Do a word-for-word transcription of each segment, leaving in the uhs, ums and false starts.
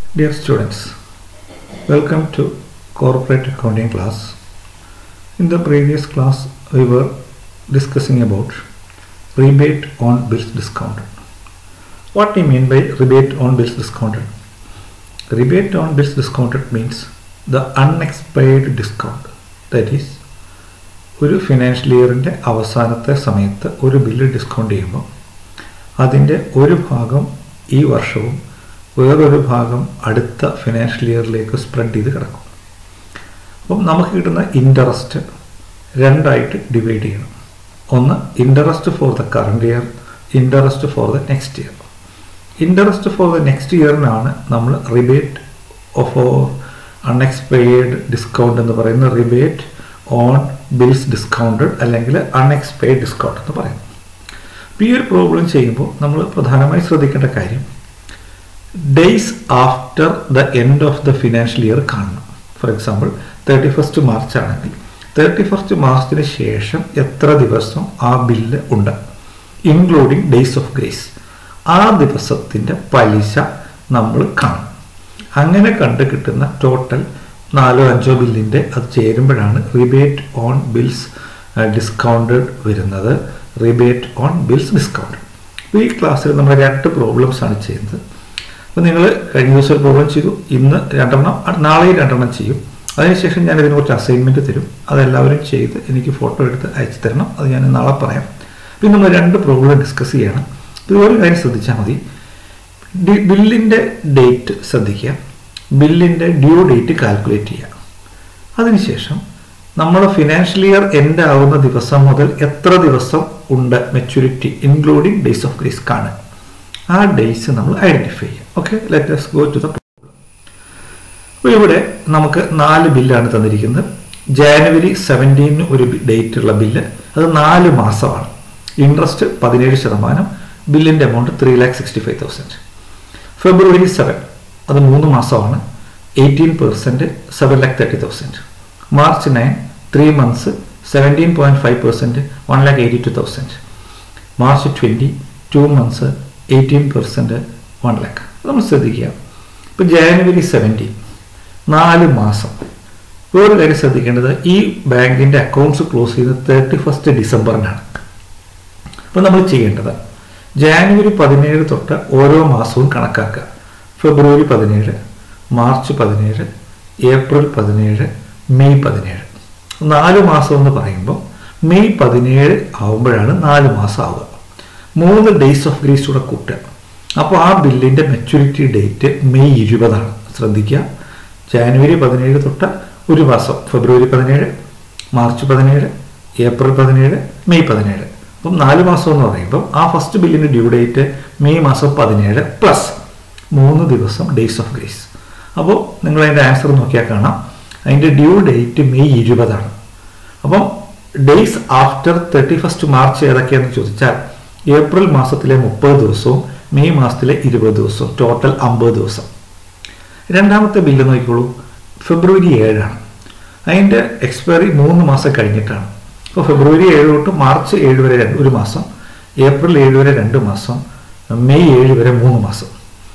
Dear students, welcome to corporate accounting class. In the previous class we were discussing about rebate on bills discounted. What do you mean by rebate on bills discounted? Rebate on bills discounted means the unexpired discount. That is, ഒരു financial ഇയറിൻ്റെ അവസാനത്തെ സമയത്ത് ഒരു bill discount ചെയ്യുമ്പോൾ അതിൻ്റെ ഒരു ഭാഗം ഈ വർഷവും വേറൊരു ഭാഗം അടുത്ത ഫിനാൻഷ്യൽ ഇയറിലേക്ക് സ്പ്രെഡ് ചെയ്ത് കിടക്കും. അപ്പം നമുക്ക് കിട്ടുന്ന ഇൻട്രസ്റ്റ് രണ്ടായിട്ട് ഡിവൈഡ് ചെയ്യണം. ഒന്ന് interest for the current year, interest for the next year. Interest for the next ഇയറിനാണ് നമ്മൾ റിബേറ്റ് ഓഫ് അൺഎക്സ്പെയർഡ് ഡിസ്കൗണ്ട് എന്ന് പറയുന്ന റിബേറ്റ് ഓൺ ബിൽസ് ഡിസ്കൗണ്ടഡ് അല്ലെങ്കിൽ അൺഎക്സ്പെയർഡ് ഡിസ്കൗണ്ട് എന്ന് പറയുന്നത്. അപ്പോൾ ഈ ഒരു പ്രോബ്ലം ചെയ്യുമ്പോൾ നമ്മൾ പ്രധാനമായി ശ്രദ്ധിക്കേണ്ട കാര്യം days after the end of the financial year കാണണം. For example thirty first March ആണെങ്കിൽ തേർട്ടി ഫസ്റ്റ് മാർച്ചിന് ശേഷം എത്ര ദിവസം ആ ബില്ല് ഉണ്ട്, ഇൻക്ലൂഡിങ് ഡേയ്സ് ഓഫ് ഗ്രേസ്. ആ ദിവസത്തിൻ്റെ പലിശ നമ്മൾ കാണും. അങ്ങനെ കണ്ട് കിട്ടുന്ന ടോട്ടൽ നാലോ അഞ്ചോ ബില്ലിൻ്റെ അത് ചേരുമ്പോഴാണ് റിബേറ്റ് ഓൺ ബിൽസ് ഡിസ്കൗണ്ടഡ് വരുന്നത്. Rebate on bills discounted. അപ്പോൾ ഈ ക്ലാസ്സിൽ നമ്മൾ രണ്ട് പ്രോബ്ലംസ് ആണ് ചെയ്യുന്നത്. അപ്പോൾ നിങ്ങൾ കഴിഞ്ഞ ദിവസം ഒരു പ്രോബ്ലം ചെയ്തു, ഇന്ന് രണ്ടെണ്ണം, നാളെയും രണ്ടെണ്ണം ചെയ്യും. അതിനുശേഷം ഞാൻ ഇതിന് കുറച്ച് അസൈൻമെൻറ്റ് തരും. അതെല്ലാവരും ചെയ്ത് എനിക്ക് ഫോട്ടോ എടുത്ത് അയച്ചു തരണം. അത് ഞാൻ നാളെ പറയാം. പിന്നെ നമ്മൾ രണ്ട് പ്രോബ്ലം ഡിസ്കസ് ചെയ്യണം. ഇത് ഒരു കാര്യം ശ്രദ്ധിച്ചാൽ മതി, ബില്ലിൻ്റെ ഡേറ്റ് ശ്രദ്ധിക്കുക, ബില്ലിൻ്റെ ഡ്യൂ ഡേറ്റ് കാൽക്കുലേറ്റ് ചെയ്യുക. അതിനുശേഷം നമ്മുടെ ഫിനാൻഷ്യൽ ഇയർ എൻഡ് ആവുന്ന ദിവസം മുതൽ എത്ര ദിവസം ഉണ്ട് maturity including days of grace കാണുക. ആ ഡേയ്സ് നമ്മൾ ഐഡൻറ്റിഫൈ ചെയ്യാം. Okay, let us go to the problem. അപ്പോൾ ഇവിടെ നമുക്ക് നാല് ബില്ലാണ് തന്നിരിക്കുന്നത്. ജാനുവരി സെവൻറ്റീന് ഒരു ഡേറ്റ് ഉള്ള ബില്ല്, അത് നാല് മാസമാണ്. ഇൻട്രസ്റ്റ് പതിനേഴ് ശതമാനം, ബില്ലിൻ്റെ amount three lakh sixty five thousand. February seven, അത് മൂന്ന് മാസമാണ്, eighteen percent seven lakh thirty thousand. March nine, three months, seventeen point five percent one lakh eighty two thousand. March twenty, two months, eighteen percent one lakh. നമ്മൾ ശ്രദ്ധിക്കുക, ഇപ്പോൾ January seventeen നാല് മാസം. വേറൊരു കാര്യം ശ്രദ്ധിക്കേണ്ടത്, ഈ ബാങ്കിൻ്റെ അക്കൗണ്ട്സ് ക്ലോസ് ചെയ്യുന്നത് തേർട്ടി ഫസ്റ്റ് ഡിസംബറിനാണ്. അപ്പോൾ നമ്മൾ ചെയ്യേണ്ടത് ജാനുവരി പതിനേഴ് തൊട്ട് ഓരോ മാസവും കണക്കാക്കുക. ഫെബ്രുവരി പതിനേഴ്, മാർച്ച് പതിനേഴ്, ഏപ്രിൽ പതിനേഴ്, മെയ് പതിനേഴ്. നാല് മാസം എന്ന് പറയുമ്പോൾ മെയ് പതിനേഴ് ആവുമ്പോഴാണ് നാല് മാസം ആവുക. മൂന്ന് ഡേയ്സ് ഓഫ് ഗ്രേസ് കൂടെ കൂട്ടുക. അപ്പോൾ ആ ബില്ലിൻ്റെ മെച്യൂരിറ്റി ഡേറ്റ് മെയ് ഇരുപതാണ്. ശ്രദ്ധിക്കുക, ജാനുവരി പതിനേഴ് തൊട്ട് ഒരു മാസം, ഫെബ്രുവരി പതിനേഴ്, മാർച്ച് പതിനേഴ്, ഏപ്രിൽ പതിനേഴ്, മെയ് പതിനേഴ്. അപ്പം നാല് മാസം എന്ന് പറയുമ്പോൾ ആ ഫസ്റ്റ് ബില്ലിൻ്റെ ഡ്യൂ ഡേറ്റ് മെയ് മാസം പതിനേഴ് പ്ലസ് മൂന്ന് ദിവസം ഡേയ്സ് ഓഫ് ഗ്രേസ്. അപ്പോൾ നിങ്ങൾ അതിൻ്റെ ആൻസർ നോക്കിയാൽ കാണാം, അതിൻ്റെ ഡ്യൂ ഡേറ്റ് മെയ് ഇരുപതാണ്. അപ്പം days after thirty first March ഏതൊക്കെയാണെന്ന് ചോദിച്ചാൽ ഏപ്രിൽ മാസത്തിലെ മുപ്പത് ദിവസവും മെയ് മാസത്തിലെ ഇരുപത് ദിവസവും, ടോട്ടൽ അമ്പത് ദിവസം. രണ്ടാമത്തെ ബില്ല് നോക്കിക്കോളൂ, ഫെബ്രുവരി ഏഴാണ്. അതിൻ്റെ എക്സ്പയറി മൂന്ന് മാസം കഴിഞ്ഞിട്ടാണ്. അപ്പോൾ ഫെബ്രുവരി ഏഴ് തൊട്ട് മാർച്ച് ഏഴ് വരെ രണ്ട് ഒരു മാസം, ഏപ്രിൽ ഏഴ് വരെ രണ്ട് മാസം, മെയ് ഏഴ് വരെ മൂന്ന് മാസം.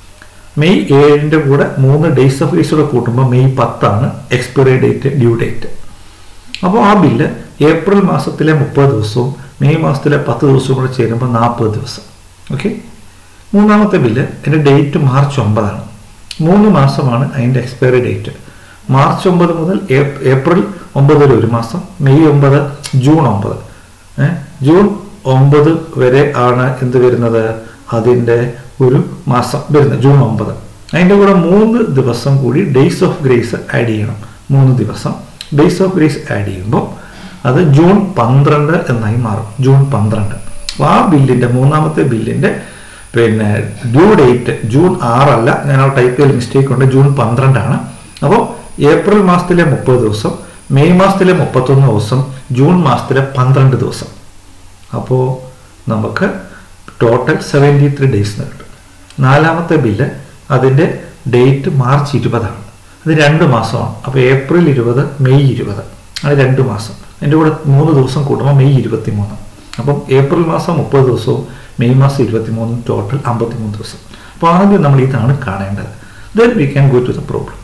മെയ് ഏഴിൻ്റെ കൂടെ മൂന്ന് ഡേയ്സ് ഓഫ് ഗ്രേസ് കൂടെ കൂട്ടുമ്പോൾ മെയ് പത്താണ് എക്സ്പയറി ഡേറ്റ്, ഡ്യൂ ഡേറ്റ്. അപ്പോൾ ആ ബില്ല് ഏപ്രിൽ മാസത്തിലെ മുപ്പത് ദിവസവും മെയ് മാസത്തിലെ പത്ത് ദിവസവും കൂടെ ചേരുമ്പോൾ നാൽപ്പത് ദിവസം. ഓക്കെ, മൂന്നാമത്തെ ബില്ല് അതിൻ്റെ ഡേറ്റ് മാർച്ച് ഒമ്പതാണ്. മൂന്ന് മാസമാണ് അതിൻ്റെ എക്സ്പയറി ഡേറ്റ്. മാർച്ച് ഒമ്പത് മുതൽ ഏപ്രിൽ ഒമ്പത് വരെ ഒരു മാസം, മെയ് ഒമ്പത്, ജൂൺ ഒമ്പത്. ജൂൺ ഒമ്പത് വരെ ആണ് എന്ത് വരുന്നത്, അതിൻ്റെ ഒരു മാസം വരുന്നത് ജൂൺ ഒമ്പത്. അതിൻ്റെ കൂടെ മൂന്ന് ദിവസം കൂടി ഡേയ്സ് ഓഫ് ഗ്രേസ് ആഡ് ചെയ്യണം. മൂന്ന് ദിവസം ഡേയ്സ് ഓഫ് ഗ്രേസ് ആഡ് ചെയ്യുമ്പോൾ അത് ജൂൺ പന്ത്രണ്ട് എന്നായി മാറും. ജൂൺ പന്ത്രണ്ട്. അപ്പോൾ ആ ബില്ലിൻ്റെ മൂന്നാമത്തെ ബില്ലിൻ്റെ പിന്നെ ഡ്യൂ ഡേറ്റ് ജൂൺ ആറല്ല, ഞാൻ ആ ടൈപ്പ് ചെയ്ത് മിസ്റ്റേക്ക് ഉണ്ട്, ജൂൺ പന്ത്രണ്ടാണ്. അപ്പോൾ ഏപ്രിൽ മാസത്തിലെ മുപ്പത് ദിവസം, മെയ് മാസത്തിലെ മുപ്പത്തൊന്ന് ദിവസം, ജൂൺ മാസത്തിലെ പന്ത്രണ്ട് ദിവസം. അപ്പോൾ നമുക്ക് ടോട്ടൽ സെവൻറ്റി ത്രീ ഡേയ്സ് കിട്ടും. നാലാമത്തെ ബില്ല് അതിൻ്റെ ഡേറ്റ് മാർച്ച് ഇരുപതാണ്. അത് രണ്ട് മാസമാണ്. അപ്പോൾ ഏപ്രിൽ ഇരുപത്, മെയ് ഇരുപത്, അത് രണ്ട് മാസം. അതിൻ്റെ കൂടെ മൂന്ന് ദിവസം കൂട്ടുമ്പോൾ മെയ് ഇരുപത്തി മൂന്ന്. അപ്പം ഏപ്രിൽ മാസം മുപ്പത് ദിവസവും മെയ് മാസം ഇരുപത്തി മൂന്നും, ടോട്ടൽ അമ്പത്തി മൂന്ന് ദിവസം. അപ്പോൾ ആദ്യം നമ്മൾ ഇതാണ് കാണേണ്ടത്. Then we can go to the problem.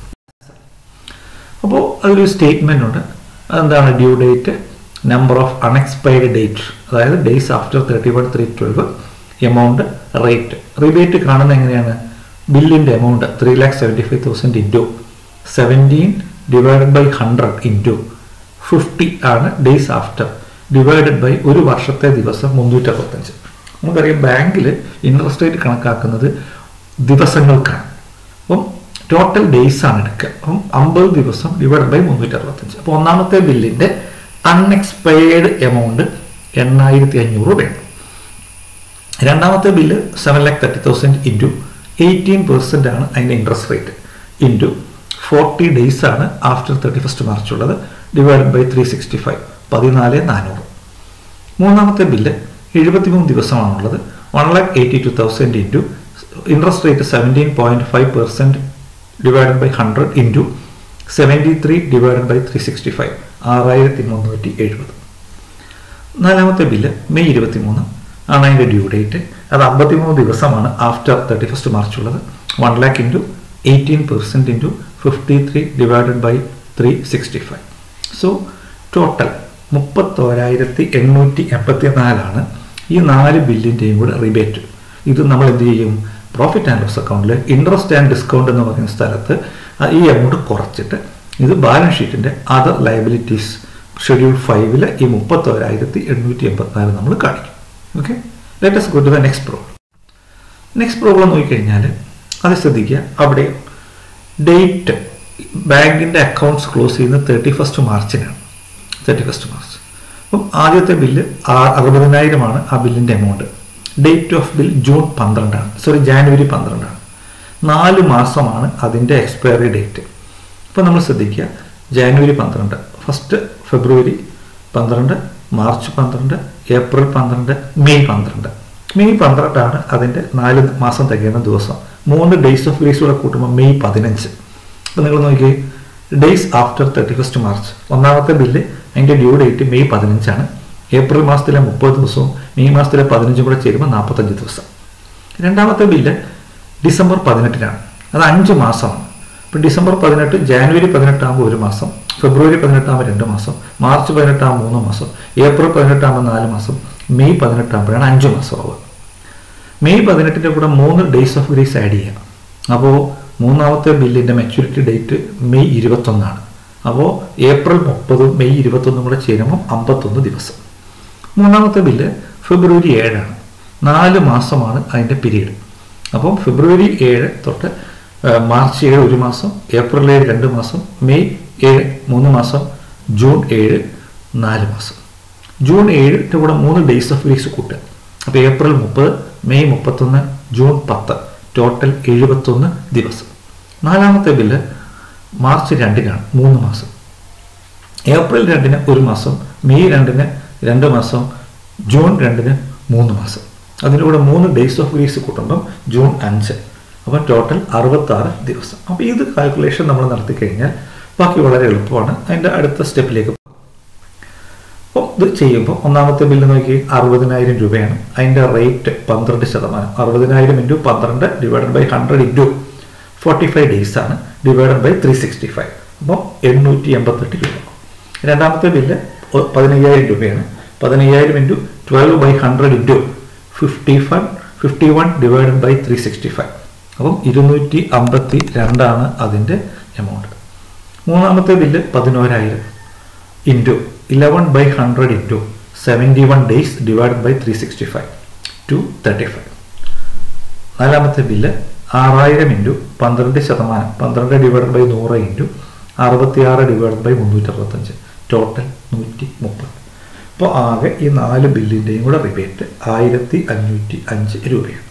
അപ്പോൾ അതിലൊരു സ്റ്റേറ്റ്മെൻ്റ് ഉണ്ട്. അതെന്താണ്? Due date, number of unexpired date, അതായത് days after thirty one three twelve, amount, rate. Rebate കാണുന്നത് എങ്ങനെയാണ്? ബില്ലിൻ്റെ amount three lakh seventy five thousand into seventeen divided by hundred into fifty ആണ് days after, divided by ഒരു വർഷത്തെ ദിവസം മുന്നൂറ്റി അറുപത്തഞ്ച്. നമുക്കറിയാം ബാങ്കിൽ ഇൻട്രസ്റ്റ് റേറ്റ് കണക്കാക്കുന്നത് ദിവസങ്ങൾക്കാണ്. അപ്പം ടോട്ടൽ ഡേയ്സ് ആണ് എടുക്കുക. അപ്പം അമ്പത് ദിവസം ഡിവൈഡ് ബൈ മുന്നൂറ്റി അറുപത്തഞ്ച്. അപ്പോൾ ഒന്നാമത്തെ ബില്ലിൻ്റെ അൺഎക്സ്പയർഡ് എമൗണ്ട് എണ്ണായിരത്തി അഞ്ഞൂറ് വേണം. രണ്ടാമത്തെ ബില്ല് seven lakh thirty thousand into eighteen percent ആണ് അതിൻ്റെ interest rate into forty days ആണ് ആഫ്റ്റർ തേർട്ടി ഫസ്റ്റ് മാർച്ച് ഉള്ളത്, divide by three sixty five, പതിനാല് നാനൂറ്. മൂന്നാമത്തെ ബില്ല് എഴുപത്തിമൂന്ന് ദിവസമാണുള്ളത്, one lakh eighty two thousand into interest rate seventeen point five percent divided by hundred into seventy three divided by three sixty five, ആറായിരത്തി മുന്നൂറ്റി എഴുപത്. നാലാമത്തെ ബില്ല് മെയ് ഇരുപത്തി മൂന്ന് ആണ് അതിൻ്റെ ഡ്യൂ ഡേറ്റ്. അത് അമ്പത്തിമൂന്ന് ദിവസമാണ് ആഫ്റ്റർ തേർട്ടി ഫസ്റ്റ് മാർച്ച് ഉള്ളത്, one lakh into eighteen percent into fifty three divided by three sixty five. So total മുപ്പത്തോരായിരത്തി എണ്ണൂറ്റി എൺപത്തി നാലാണ് ഈ നാല് ബില്ലിൻ്റെയും കൂടെ റിബേറ്റ്. ഇത് നമ്മൾ എന്ത് ചെയ്യും? പ്രോഫിറ്റ് ആൻഡ് ലോസ് അക്കൗണ്ടിൽ ഇൻട്രസ്റ്റ് ആൻഡ് ഡിസ്കൗണ്ട് എന്ന് പറയുന്ന സ്ഥലത്ത് ഈ എമൗണ്ട് കുറച്ചിട്ട് ഇത് ബാലൻസ് ഷീറ്റിൻ്റെ അതർ ലയബിലിറ്റീസ് ഷെഡ്യൂൾ ഫൈവിൽ ഈ മുപ്പത്തോരായിരത്തി എണ്ണൂറ്റി എൺപത്തിനാല് നമ്മൾ കാണിക്കും. Okay, let us go to the next problem. Next problem നോക്കിക്കഴിഞ്ഞാൽ അത് ശ്രദ്ധിക്കുക. അവിടെ ഡേറ്റ് ബാങ്കിൻ്റെ അക്കൗണ്ട്സ് ക്ലോസ് ചെയ്യുന്നത് തേർട്ടി ഫസ്റ്റ് മാർച്ചിനാണ്. Thirty first March. അപ്പം ആദ്യത്തെ ബില്ല് അറുപതിനായിരമാണ് ആ ബില്ലിൻ്റെ amount. Date of bill June പന്ത്രണ്ടാണ്, സോറി ജാനുവരി പന്ത്രണ്ടാണ്. നാല് മാസമാണ് അതിൻ്റെ എക്സ്പയറി ഡേറ്റ്. അപ്പോൾ നമ്മൾ ശ്രദ്ധിക്കുക, ജാനുവരി പന്ത്രണ്ട്, ഫസ്റ്റ് ഫെബ്രുവരി പന്ത്രണ്ട്, മാർച്ച് പന്ത്രണ്ട്, ഏപ്രിൽ പന്ത്രണ്ട്, മെയ് പന്ത്രണ്ട്. മെയ് പന്ത്രണ്ടാണ് അതിൻ്റെ നാല് മാസം തികയുന്ന ദിവസം. മൂന്ന് ഡേയ്സ് ഓഫ് ഗ്രേസ് കൂടെ കൂട്ടുമ്പോൾ മെയ് പതിനഞ്ച്. അപ്പോൾ നിങ്ങൾ നോക്കിയേ, days after thirty first March. ഒന്നാമത്തെ ബില്ല് അതിൻ്റെ ഡ്യൂ ഡേറ്റ് മെയ് പതിനഞ്ചാണ്. ഏപ്രിൽ മാസത്തിലെ മുപ്പത് ദിവസവും മെയ് മാസത്തിലെ പതിനഞ്ചും കൂടെ ചേരുമ്പോൾ നാൽപ്പത്തഞ്ച് ദിവസം. രണ്ടാമത്തെ ബില്ല് ഡിസംബർ പതിനെട്ടിനാണ്. അത് അഞ്ച് മാസമാണ്. ഇപ്പോൾ ഡിസംബർ പതിനെട്ട്, ജാനുവരി പതിനെട്ടാകുമ്പോൾ ഒരു മാസം, ഫെബ്രുവരി പതിനെട്ടാകുമ്പോൾ രണ്ട് മാസം, മാർച്ച് പതിനെട്ടാകുമ്പോൾ മൂന്ന് മാസം, ഏപ്രിൽ പതിനെട്ടാകുമ്പോൾ നാല് മാസം, മെയ് പതിനെട്ടാകുമ്പോഴാണ് അഞ്ച് മാസമാവുക. മെയ് പതിനെട്ടിൻ്റെ കൂടെ മൂന്ന് ഡേയ്സ് ഓഫ് ഗ്രേസ് ആഡ് ചെയ്യാം. അപ്പോൾ മൂന്നാമത്തെ ബില്ലിൻ്റെ മെച്യൂരിറ്റി ഡേറ്റ് മെയ് ഇരുപത്തൊന്നാണ്. അപ്പോൾ ഏപ്രിൽ മുപ്പതും മെയ് ഇരുപത്തൊന്നും കൂടെ ചേരുമ്പോൾ അമ്പത്തൊന്ന് ദിവസം. മൂന്നാമത്തെ ബില്ല് ഫെബ്രുവരി ഏഴാണ്. നാല് മാസമാണ് അതിൻ്റെ പീരീഡ്. അപ്പം ഫെബ്രുവരി ഏഴ് തൊട്ട് മാർച്ച് ഏഴ് ഒരു മാസം, ഏപ്രിൽ ഏഴ് രണ്ട് മാസം, മെയ് ഏഴ് മൂന്ന് മാസം, ജൂൺ ഏഴ് നാല് മാസം. ജൂൺ ഏഴിൻ്റെ കൂടെ മൂന്ന് ഡേയ്സ് ഓഫ് ഗ്രേസ് കൂട്ടുക. അപ്പോൾ ഏപ്രിൽ മുപ്പത്, മെയ് മുപ്പത്തൊന്ന്, ജൂൺ പത്ത്, ടോട്ടൽ എഴുപത്തൊന്ന് ദിവസം. നാലാമത്തെ ബില്ല് മാർച്ച് രണ്ടിനാണ്, മൂന്ന് മാസം. ഏപ്രിൽ രണ്ടിന് ഒരു മാസം, മെയ് രണ്ടിന് രണ്ട് മാസം, ജൂൺ രണ്ടിന് മൂന്ന് മാസം. അതിൻ്റെ കൂടെ മൂന്ന് ഡേയ്സ് ഓഫ് ഗ്രേസ് കൂട്ടുമ്പം ജൂൺ അഞ്ച്. അപ്പം ടോട്ടൽ അറുപത്താറ് ദിവസം. അപ്പോൾ ഇത് കാൽക്കുലേഷൻ നമ്മൾ നടത്തി കഴിഞ്ഞാൽ ബാക്കി വളരെ എളുപ്പമാണ്. അതിൻ്റെ അടുത്ത സ്റ്റെപ്പിലേക്ക് പോകും. അപ്പോൾ ഇത് ചെയ്യുമ്പോൾ ഒന്നാമത്തെ ബില്ല് നോക്കി അറുപതിനായിരം രൂപയാണ്. അതിൻ്റെ റേറ്റ് പന്ത്രണ്ട് ശതമാനം. അറുപതിനായിരം ഇൻറ്റു പന്ത്രണ്ട് divided by hundred into forty five days ആണ്, divided by three sixty five. അപ്പോൾ എണ്ണൂറ്റി എൺപത്തെട്ട് രൂപ. രണ്ടാമത്തെ ബില്ല് പതിനയ്യായിരം രൂപയാണ്. പതിനയ്യായിരം into twelve by hundred into fifty five fifty one divided by three sixty five. അപ്പം ഇരുന്നൂറ്റി അമ്പത്തി രണ്ടാണ് അതിൻ്റെ എമൗണ്ട്. മൂന്നാമത്തെ ബില്ല് പതിനോരായിരം into eleven by hundred into seventy one days divided by three sixty five two thirty five. നാലാമത്തെ ബില്ല് ആറായിരം ഇൻറ്റു പന്ത്രണ്ട് ശതമാനം, പന്ത്രണ്ട് ഡിവൈഡഡ് ബൈ നൂറ് ഇൻറ്റു അറുപത്തിയാറ് ഡിവൈഡഡ് ബൈ മുന്നൂറ്റി അറുപത്തഞ്ച്, ടോട്ടൽ നൂറ്റി മുപ്പത്. അപ്പോൾ ആകെ ഈ നാല് ബില്ലിൻ്റെയും കൂടെ റിബേറ്റ് ആയിരത്തി അഞ്ഞൂറ്റി അഞ്ച് രൂപയാണ്.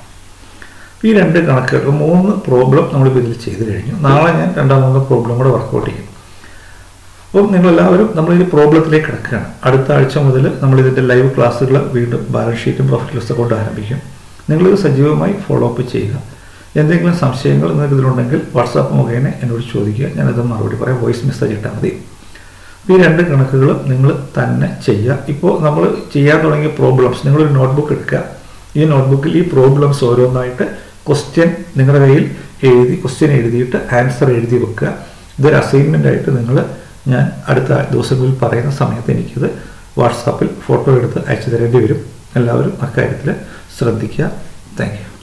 ഈ രണ്ട് കണക്കുകൾ മൂന്ന് പ്രോബ്ലം നമ്മളിപ്പോൾ ഇതിൽ ചെയ്ത് കഴിഞ്ഞു. നാളെ ഞാൻ രണ്ടാമത്തെ പ്രോബ്ലം കൂടെ വർക്കൗട്ട് ചെയ്യും. അപ്പം നിങ്ങളെല്ലാവരും നമ്മളിത് പ്രോബ്ലത്തിലേക്ക് കിടക്കുകയാണ്. അടുത്ത ആഴ്ച മുതൽ നമ്മളിതിൻ്റെ ലൈവ് ക്ലാസ്സുകൾ വീണ്ടും ബാലൻസ് ഷീറ്റും പ്രോഫിറ്റ് ലോസ് അക്കൗണ്ടും ആരംഭിക്കും. നിങ്ങളിത് സജീവമായി ഫോളോ അപ്പ് ചെയ്യുക. എന്തെങ്കിലും സംശയങ്ങൾ നിങ്ങൾക്ക് ഇതിലുണ്ടെങ്കിൽ വാട്സാപ്പ് മുഖേന എന്നോട് ചോദിക്കുക. ഞാനത് മറുപടി പറയാം. വോയിസ് മെസ്സേജ് ഇട്ടാൽ മതി. ഈ രണ്ട് കണക്കുകൾ നിങ്ങൾ തന്നെ ചെയ്യുക. ഇപ്പോൾ നമ്മൾ ചെയ്യാൻ തുടങ്ങിയ പ്രോബ്ലംസ് നിങ്ങളൊരു നോട്ട്ബുക്ക് എടുക്കുക. ഈ നോട്ട്ബുക്കിൽ ഈ പ്രോബ്ലംസ് ഓരോന്നായിട്ട് ക്വസ്റ്റ്യൻ നിങ്ങളുടെ കയ്യിൽ എഴുതി ക്വസ്റ്റ്യൻ എഴുതിയിട്ട് ആൻസർ എഴുതി വെക്കുക. ഇതൊരു അസൈൻമെൻ്റ് ആയിട്ട് നിങ്ങൾ ഞാൻ അടുത്ത ദിവസങ്ങളിൽ പറയുന്ന സമയത്ത് എനിക്കിത് വാട്സാപ്പിൽ ഫോട്ടോ എടുത്ത് അയച്ചു തരേണ്ടി വരും. എല്ലാവരും അക്കാര്യത്തിൽ ശ്രദ്ധിക്കുക. Thank U.